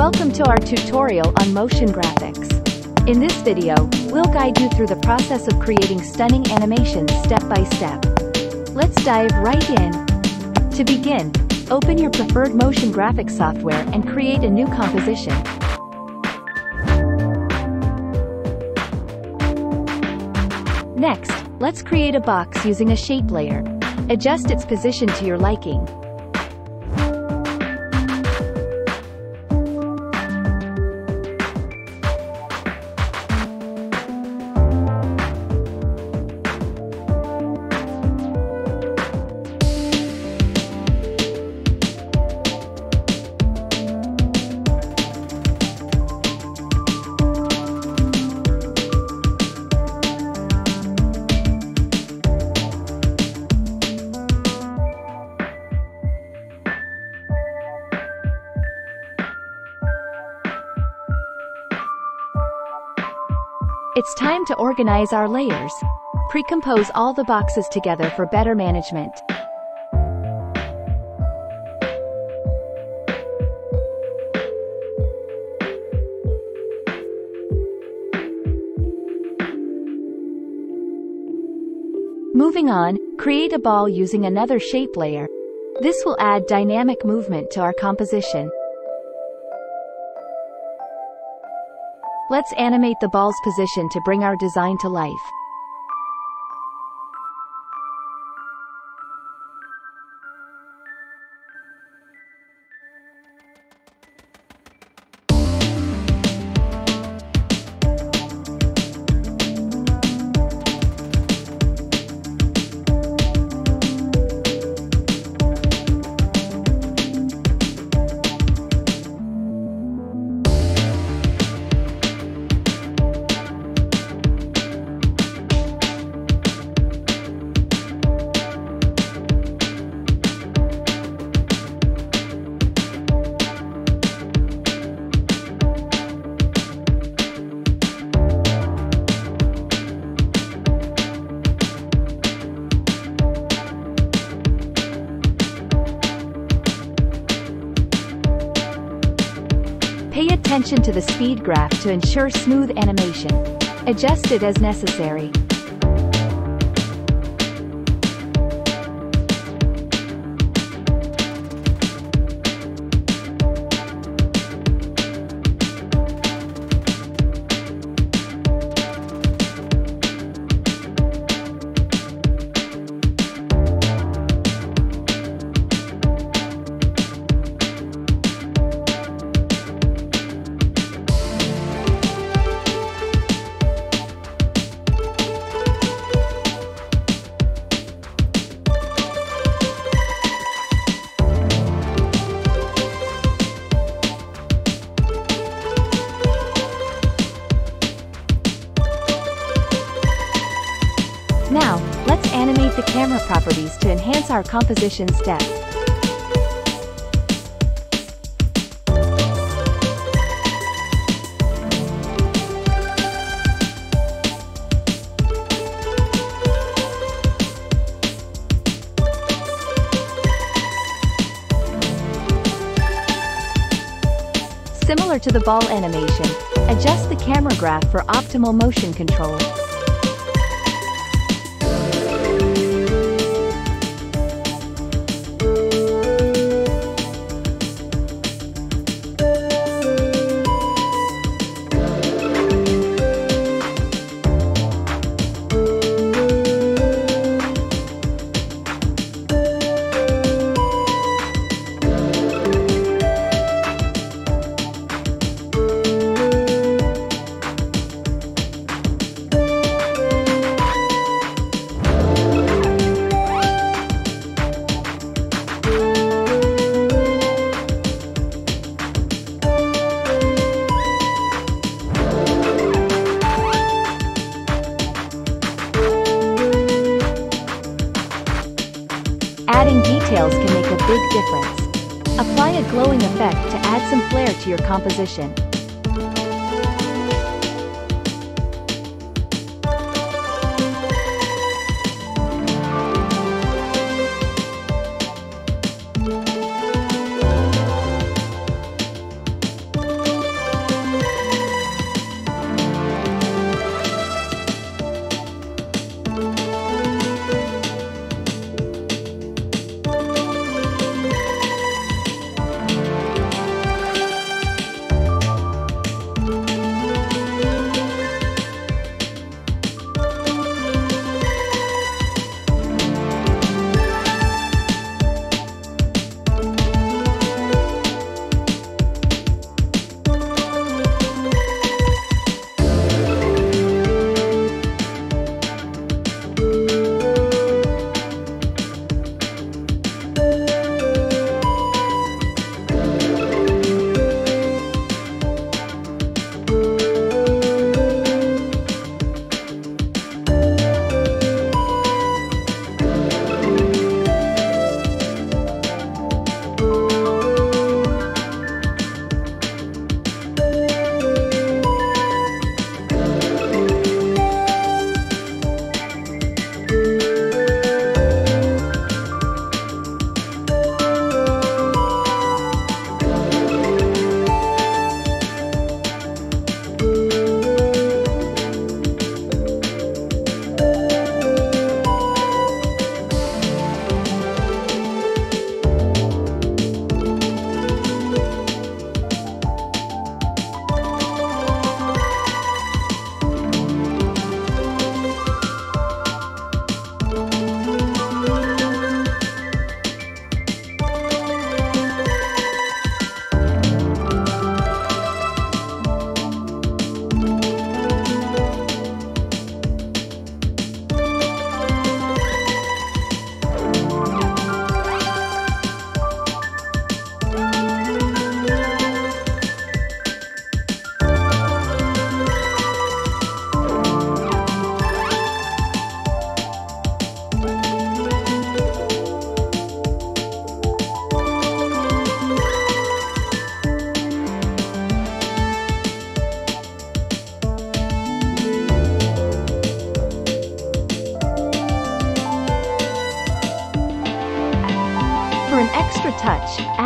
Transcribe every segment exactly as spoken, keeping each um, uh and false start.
Welcome to our tutorial on motion graphics. In this video, we'll guide you through the process of creating stunning animations step by step. Let's dive right in. To begin, open your preferred motion graphics software and create a new composition. Next, let's create a box using a shape layer. Adjust its position to your liking. It's time to organize our layers. Pre-compose all the boxes together for better management. Moving on, create a ball using another shape layer. This will add dynamic movement to our composition. Let's animate the ball's position to bring our design to life. Pay attention to the speed graph to ensure smooth animation. Adjust it as necessary. Now, let's animate the camera properties to enhance our composition's depth. Similar to the ball animation, adjust the camera graph for optimal motion control. Adding details can make a big difference. Apply a glowing effect to add some flair to your composition.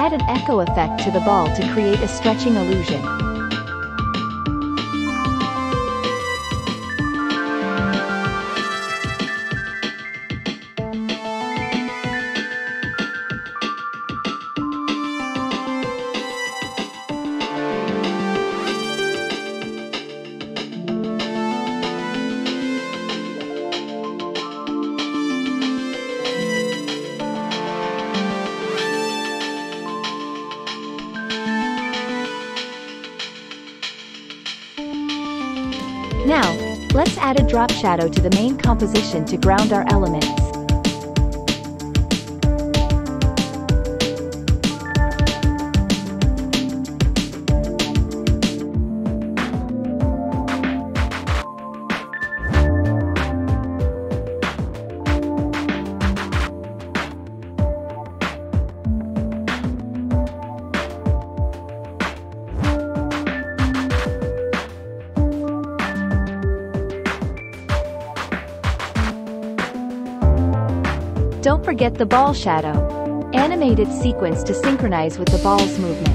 add an echo effect to the ball to create a stretching illusion. Now, let's add a drop shadow to the main composition to ground our elements. Don't forget the ball shadow. Animate its sequence to synchronize with the ball's movement.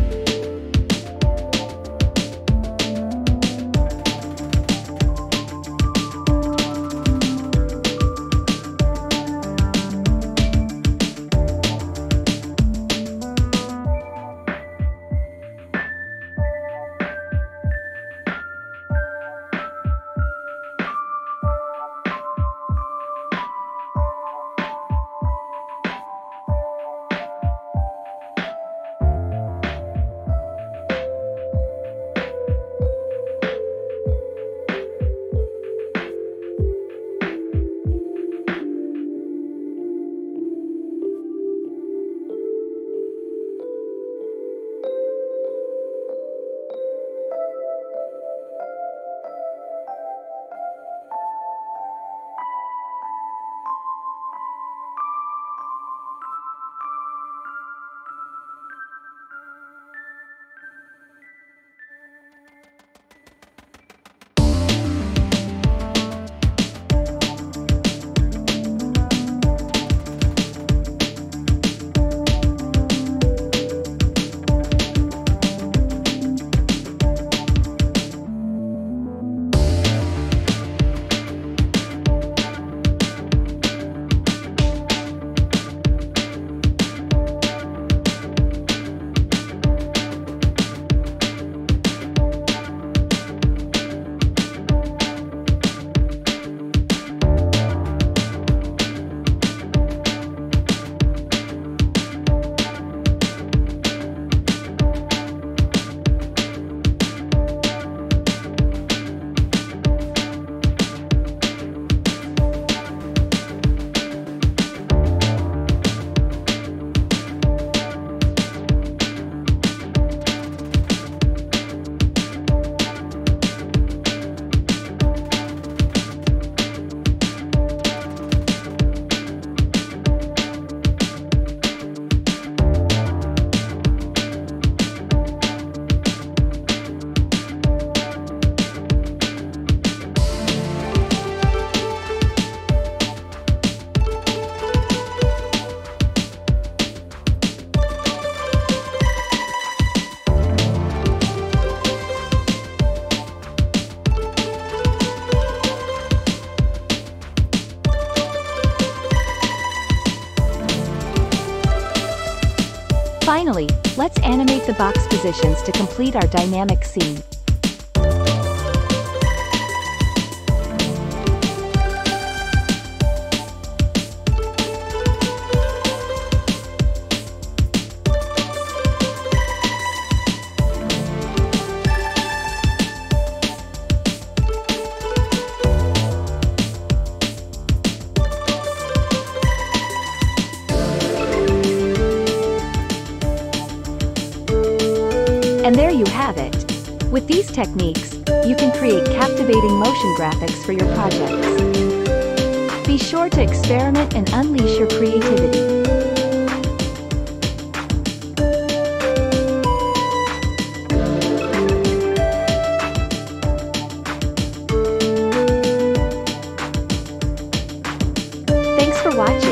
Finally, let's animate the box positions to complete our dynamic scene. And there you have it. With these techniques, you can create captivating motion graphics for your projects. Be sure to experiment and unleash your creativity. Thanks for watching.